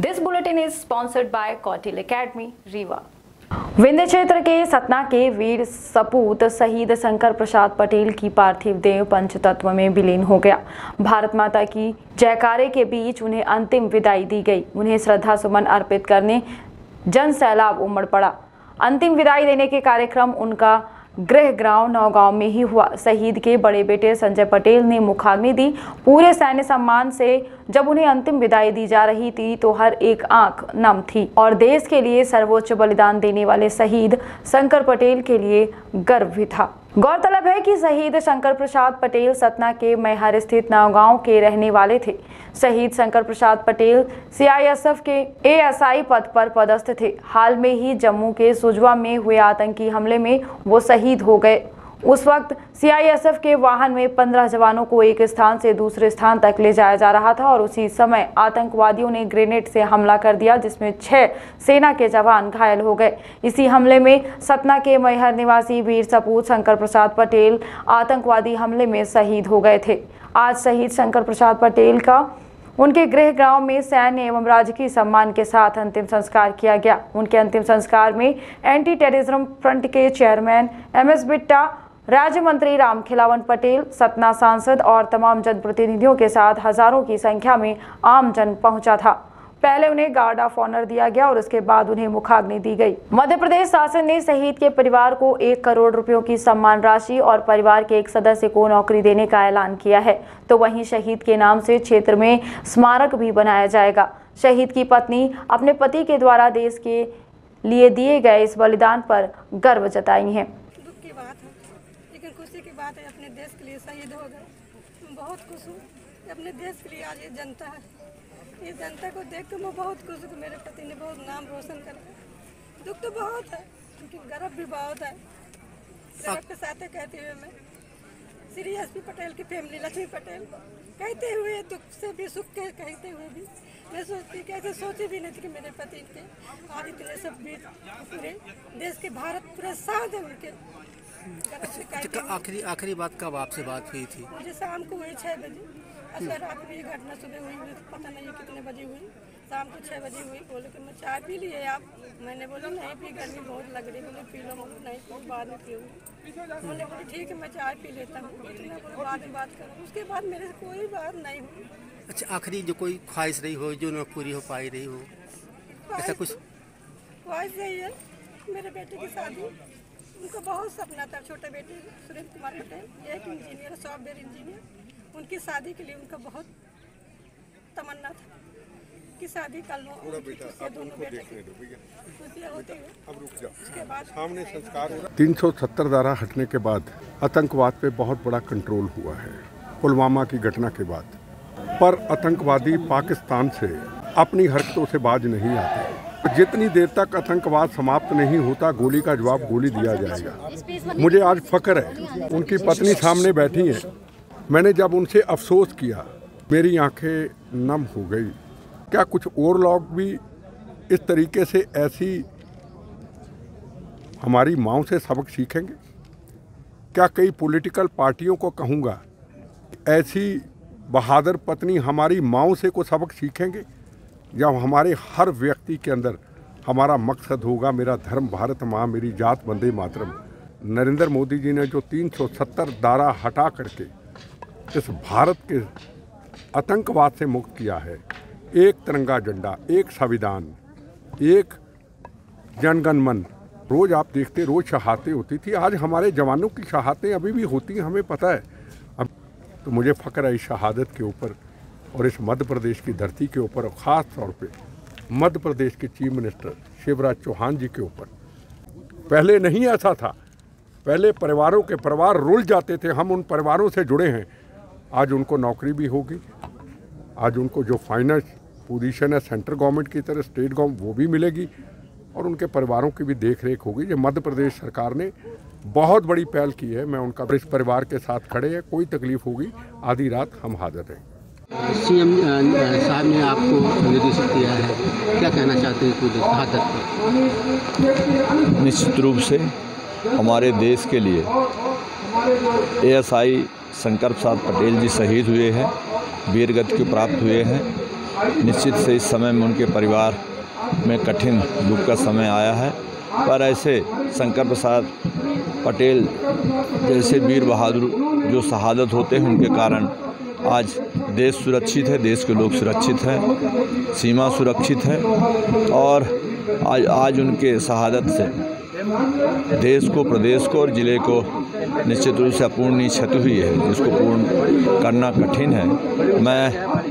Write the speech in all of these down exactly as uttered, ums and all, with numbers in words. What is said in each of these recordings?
This bulletin is sponsored by Kautil Academy, Rewa. Vindhya क्षेत्र के सतना के वीर सपूत शहीद शंकर प्रसाद पटेल की पार्थिव देह पंचतत्व में विलीन हो गया। भारत माता की जयकारे के बीच उन्हें अंतिम विदाई दी गई। उन्हें श्रद्धा सुमन अर्पित करने जन सैलाब उमड़ पड़ा। अंतिम विदाई देने के कार्यक्रम उनका गृह ग्राम नौगांव में ही हुआ। शहीद के बड़े बेटे संजय पटेल ने मुखाग्नि दी। पूरे सैन्य सम्मान से जब उन्हें अंतिम विदाई दी जा रही थी तो हर एक आंख नम थी और देश के लिए सर्वोच्च बलिदान देने वाले शहीद शंकर पटेल के लिए गर्व भी था। गौरतलब है कि शहीद शंकर प्रसाद पटेल सतना के मैहर स्थित नौगांव के रहने वाले थे। शहीद Shankar Prasad Patel C I S F के ए एस आई पद पर पदस्थ थे। हाल में ही जम्मू के सुजवा में हुए आतंकी हमले में वो शहीद हो गए। उस वक्त सी आई एस एफ के वाहन में पंद्रह जवानों को एक स्थान से दूसरे स्थान तक ले जाया जा रहा था और उसी समय आतंकवादियों ने ग्रेनेड से हमला कर दिया, जिसमें छह सेना के जवान घायल हो गए। इसी हमले में सतना के मैहर निवासी वीर सपूत शंकर प्रसाद पटेल आतंकवादी हमले में शहीद हो गए थे। आज शहीद शंकर प्रसाद पटेल का उनके गृह ग्राम में सैन्य एवं राजकीय सम्मान के साथ अंतिम संस्कार किया गया। उनके अंतिम संस्कार में एंटी टेररिज्म फ्रंट के चेयरमैन एम एस बिट्टा, राज्य मंत्री राम खिलावन पटेल, सतना सांसद और तमाम जनप्रतिनिधियों के साथ हजारों की संख्या में आम जन पहुंचा था। पहले उन्हें गार्ड ऑफ ऑनर दिया गया और उसके बाद उन्हें मुखाग्नि दी गई। मध्य प्रदेश शासन ने शहीद के परिवार को एक करोड़ रुपयों की सम्मान राशि और परिवार के एक सदस्य को नौकरी देने का ऐलान किया है। तो वहीं शहीद के नाम से क्षेत्र में स्मारक भी बनाया जाएगा। शहीद की पत्नी अपने पति के द्वारा देश के लिए दिए गए इस बलिदान पर गर्व जताई है। खुशी की बात है, अपने देश के लिए शहीद हो गए। मैं बहुत खुश हूँ कि अपने देश के लिए आज ये जनता है। ये जनता को देख कर मैं बहुत खुश हूँ कि मेरे पति ने बहुत नाम रोशन करा। दुख तो बहुत है लेकिन गर्व भी बहुत है। गर्व के साथ कहते हुए मैं श्री एस पी पटेल की फैमिली लक्ष्मी पटेल कहते हुए दुख से भी सुख के कहते हुए भी मैं सोचती कैसे सोची भी नहीं थी कि मेरे पति के आज इतने सब भी पूरे देश के भारत पूरे साथ है उनके। आखिरी आखिरी बात कब आपसे बात हुई थी? मुझे शाम को हुई छः बजे। अच्छा रात में ये घटना सुबह हुई, मुझे पता नहीं है कितने बजे हुई। शाम को छः बजे हुई। बोले कि मैं चाय पी लिए आप? मैंने बोला नहीं पी, गर्मी बहुत लग रही। बोले पी लो। मुझे नहीं पी, बाद में पीऊँगी। मैंने बोली ठीक है मैं चाय पी लेता हूँ। इतना बोले बाद में बात करूँ। उसके बाद मेरे से कोई बात नहीं हुई। अच्छा आखिरी जो कोई ख्वाहिश रही हो जो न पूरी हो पाई रही हो, ऐसा कुछ? ख्वाहिश यही है मेरे बेटे की शादी। उनका बहुत सपना था। छोटे बेटे सुरेंद्र कुमार पटेल एक इंजीनियर, सॉफ्टवेयर इंजीनियर, उनकी शादी के लिए उनका बहुत तमन्ना था कि शादी कर लो। दोनों बेटे होती है। उसके बाद सामने संस्कार तीन सौ सत्तर धारा हटने के बाद आतंकवाद पे बहुत बड़ा कंट्रोल हुआ है पुलवामा की घटना के बाद। पर आतंकवादी पाकिस्तान से अपनी हरकतों से बाज नहीं आते। जितनी देर तक आतंकवाद समाप्त नहीं होता गोली का जवाब गोली दिया जाएगा। मुझे आज फख्र है, उनकी पत्नी सामने बैठी है। मैंने जब उनसे अफसोस किया मेरी आंखें नम हो गई। क्या कुछ और लोग भी इस तरीके से ऐसी हमारी माँओं से सबक सीखेंगे? क्या कई पॉलिटिकल पार्टियों को कहूँगा ऐसी बहादुर पत्नी हमारी माँओं से को सबक सीखेंगे? जब हमारे हर व्यक्ति के अंदर हमारा मकसद होगा मेरा धर्म भारत माँ मेरी जात वंदे मातरम। नरेंद्र मोदी जी ने जो तीन सौ सत्तर धारा हटा करके इस भारत के आतंकवाद से मुक्त किया है, एक तिरंगा झंडा, एक संविधान, एक जनगण मन, रोज़ आप देखते रोज़ शहादतें होती थी। आज हमारे जवानों की शहादतें अभी भी होती हैं, हमें पता है। अब तो मुझे फ़ख्र है इस शहादत के ऊपर और इस मध्य प्रदेश की धरती के ऊपर, और ख़ास तौर पे मध्य प्रदेश के चीफ मिनिस्टर शिवराज चौहान जी के ऊपर। पहले नहीं ऐसा था, पहले परिवारों के परिवार रुल जाते थे। हम उन परिवारों से जुड़े हैं। आज उनको नौकरी भी होगी। आज उनको जो फाइनेंस पोजीशन है सेंट्रल गवर्नमेंट की तरह, स्टेट गवर्नमेंट, वो भी मिलेगी और उनके परिवारों की भी देख रेख होगी। ये मध्य प्रदेश सरकार ने बहुत बड़ी पहल की है। मैं उनका इस परिवार के साथ खड़े हैं। कोई तकलीफ होगी आधी रात हम हाजिर हैं। सीएम साहब ने आपको निर्देशित किया है, क्या कहना चाहते हैं कुछ हादत पर? निश्चित रूप से हमारे देश के लिए A S I Shankar Prasad Patel ji शहीद हुए हैं, वीरगति को प्राप्त हुए हैं निश्चित से इस समय में उनके परिवार में कठिन दुख का समय आया है, पर ऐसे शंकर प्रसाद पटेल जैसे वीर बहादुर जो शहादत होते हैं, उनके कारण आज देश सुरक्षित है, देश के लोग सुरक्षित हैं, सीमा सुरक्षित है। और आज आज उनके शहादत से देश को, प्रदेश को और ज़िले को निश्चित रूप से अपूर्णीय क्षति हुई है, जिसको पूर्ण करना कठिन है। मैं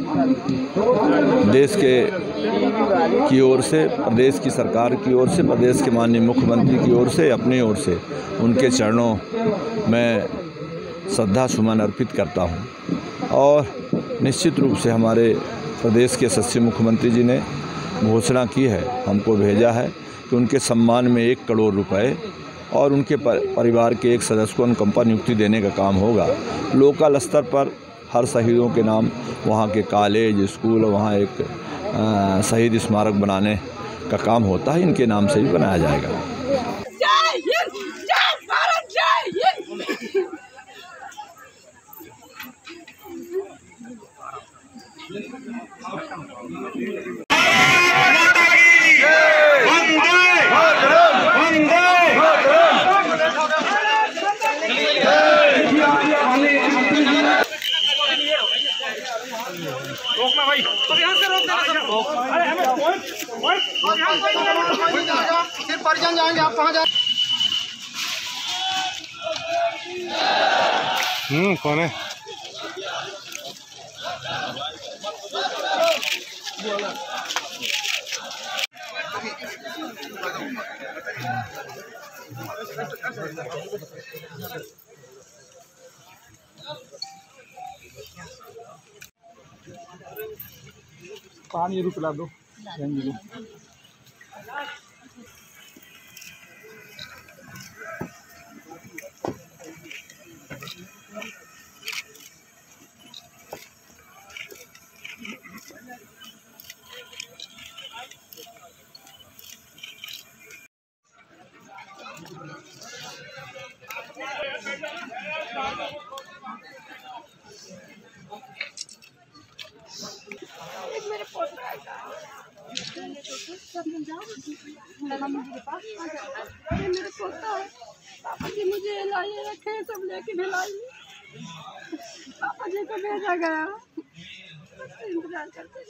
देश के की ओर से, प्रदेश की सरकार की ओर से, प्रदेश के माननीय मुख्यमंत्री की ओर से, अपनी ओर से उनके चरणों में श्रद्धा सुमन अर्पित करता हूं। और निश्चित रूप से हमारे प्रदेश के यशस्वी मुख्यमंत्री जी ने घोषणा की है, हमको भेजा है कि उनके सम्मान में एक करोड़ रुपए और उनके परिवार के एक सदस्य को अनुकंपा नियुक्ति देने का काम होगा। लोकल स्तर पर हर शहीदों के नाम वहाँ के कॉलेज, स्कूल, वहाँ एक आ, शहीद स्मारक बनाने का काम होता है, इनके नाम से भी बनाया जाएगा। जय हिंद, जय भारत, जय हिंद। रोकना भाई, तो यहाँ से रोक देना सब। अरे हमें सिर्फ परिजन जाएंगे, आप कहाँ जाए? हम्म कौन है? पानी रुक ला दो। मेरे पोता है मेरे पोता है। पापा जी मुझे लाइए रखे, सब लेके ढलाई। पापा जी को भेजा गया, इंतजार करते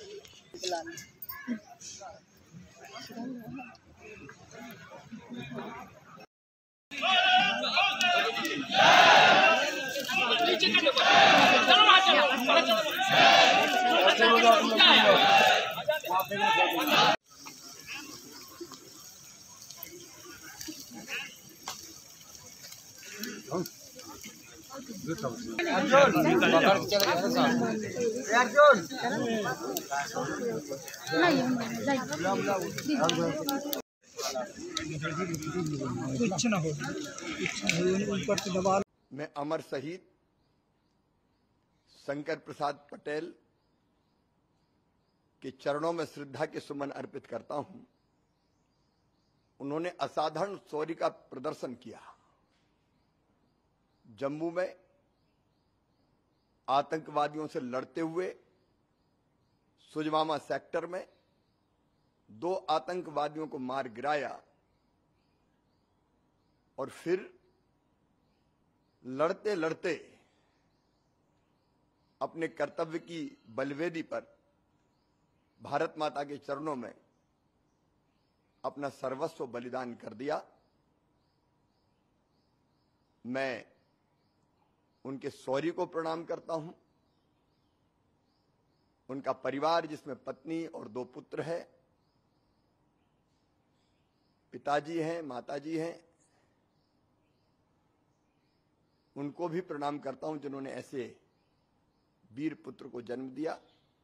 कुछ ना हो, ऊपर से दबा। मैं अमर शहीद शंकर प्रसाद पटेल के चरणों में श्रद्धा के सुमन अर्पित करता हूं। उन्होंने असाधारण शौर्य का प्रदर्शन किया। जम्मू में आतंकवादियों से लड़ते हुए सुजमामा सेक्टर में दो आतंकवादियों को मार गिराया और फिर लड़ते लड़ते अपने कर्तव्य की बलवेदी पर भारत माता के चरणों में अपना सर्वस्व बलिदान कर दिया। मैं उनके शौर्य को प्रणाम करता हूं। उनका परिवार, जिसमें पत्नी और दो पुत्र है, पिताजी हैं, माताजी हैं, उनको भी प्रणाम करता हूं जिन्होंने ऐसे वीर पुत्र को जन्म दिया।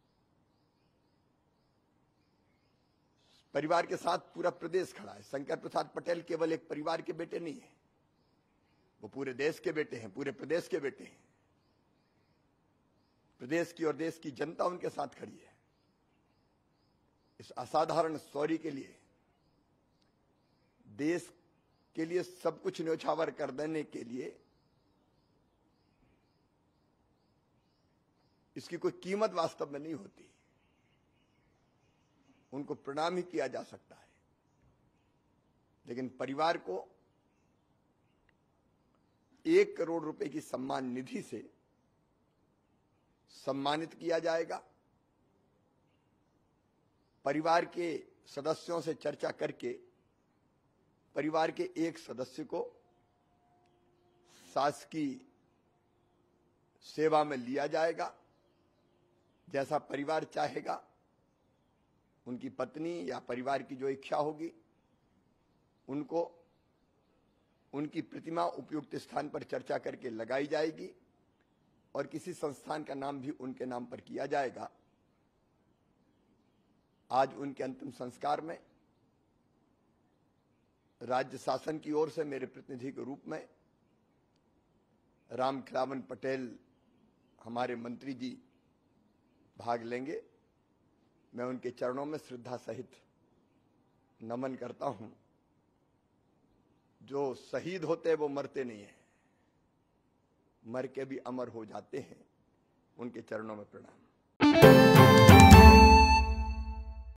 परिवार के साथ पूरा प्रदेश खड़ा है। शंकर प्रसाद पटेल केवल एक परिवार के बेटे नहीं है, वो पूरे देश के बेटे हैं, पूरे प्रदेश के बेटे हैं। प्रदेश की और देश की जनता उनके साथ खड़ी है। इस असाधारण शौर्य के लिए, देश के लिए सब कुछ न्यौछावर कर देने के लिए इसकी कोई कीमत वास्तव में नहीं होती। उनको प्रणाम ही किया जा सकता है, लेकिन परिवार को एक करोड़ रुपए की सम्मान निधि से सम्मानित किया जाएगा। परिवार के सदस्यों से चर्चा करके परिवार के एक सदस्य को शासकीय सेवा में लिया जाएगा। जैसा परिवार चाहेगा, उनकी पत्नी या परिवार की जो इच्छा होगी, उनको उनकी प्रतिमा उपयुक्त स्थान पर चर्चा करके लगाई जाएगी और किसी संस्थान का नाम भी उनके नाम पर किया जाएगा। आज उनके अंतिम संस्कार में राज्य शासन की ओर से मेरे प्रतिनिधि के रूप में राम खिलावन पटेल हमारे मंत्री जी भाग लेंगे। मैं उनके चरणों में श्रद्धा सहित नमन करता हूं। जो शहीद होते वो मरते नहीं हैं, मर के भी अमर हो जाते हैं। उनके चरणों में प्रणाम।